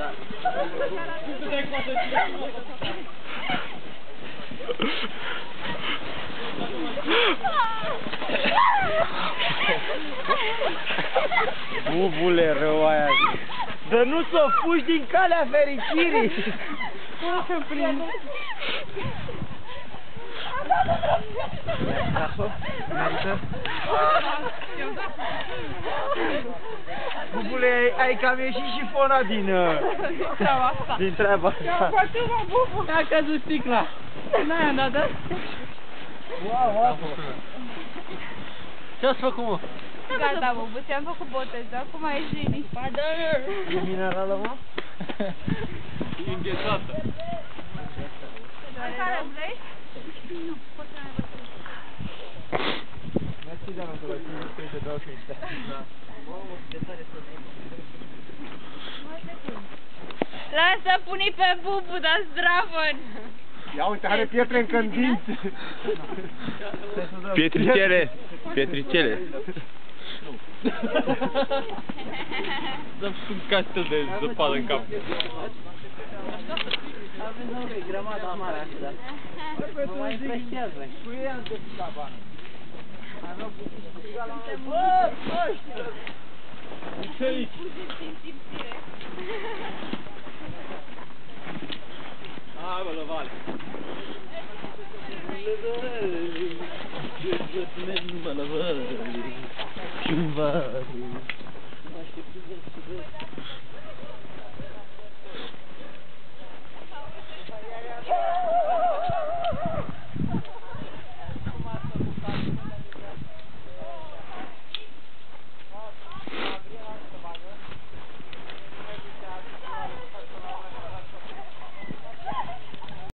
Bubule rău aia. Dar nu s-o fugi din calea fericirii. Să prind. Merită? Bubule, ai cam ieșit șifona din treaba asta. Din treaba asta. A căzut sticla. N-ai dat? Wow. Ce-ați făcut, mă? Gata, bubu, ți-am făcut botezul, acum ești liniștit. E minerală, mă? E înghețată. Care vrei? Nu, pot să mai văd. Mersi, doamnă, că te dau și ăștia. Lasă, pune pe bubu, dar zdravăn. Ia uite, are pietre încă în dinți. Pietricele. Pietricele. Dăm și un castel de zăpadă în cap. Avem o grămadă mare așa, dar mă mai impresează. Cu ei am găsit la bani. Aveam puțin la mână. Bă, ăștia! Ce-i aici?